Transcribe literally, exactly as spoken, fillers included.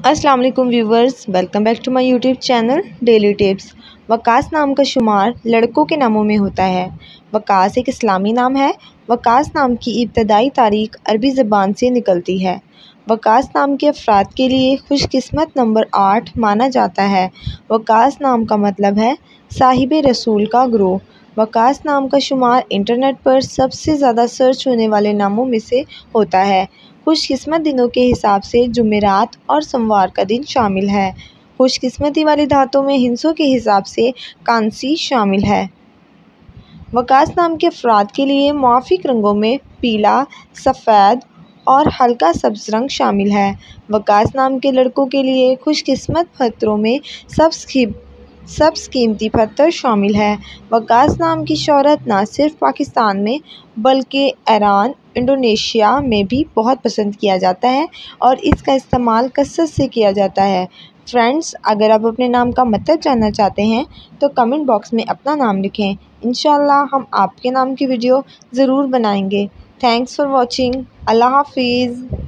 अस्सलाम वालेकुम viewers, welcome back to my YouTube channel daily tips. Waqas नाम का शुमार लड़कों के नामों में होता है। वकास एक इस्लामी नाम है। वकास नाम की इब्तदाई तारीख अरबी ज़बान से निकलती है। वकास नाम के अफराद के लिए खुशकिस्मत नंबर आठ माना जाता है। वकास नाम का मतलब है साहिब रसूल का ग्रोह। वकास नाम का शुमार इंटरनेट पर सबसे ज़्यादा सर्च होने वाले नामों में से होता है। खुशकिस्मत दिनों के हिसाब से जुमेरात और सोमवार का दिन शामिल है। खुशकिस्मती वाली धातों में हिंसों के हिसाब से कांसी शामिल है। वकास नाम के अफराद के लिए मुआफ़िक रंगों में पीला, सफ़ेद और हल्का सब्ज़ रंग शामिल है। वकास नाम के लड़कों के लिए खुशकिस्मत पत्थरों में सब्ज़ की सब्ज़ कीमती पत्थर शामिल है। वकास नाम की शोहरत न सिर्फ पाकिस्तान में बल्कि ईरान, इंडोनेशिया में भी बहुत पसंद किया जाता है और इसका इस्तेमाल कसरत से किया जाता है। फ्रेंड्स, अगर आप अपने नाम का मतलब जानना चाहते हैं तो कमेंट बॉक्स में अपना नाम लिखें। इंशाल्लाह हम आपके नाम की वीडियो ज़रूर बनाएंगे। Thanks for watching. अल्लाह हाफिज़।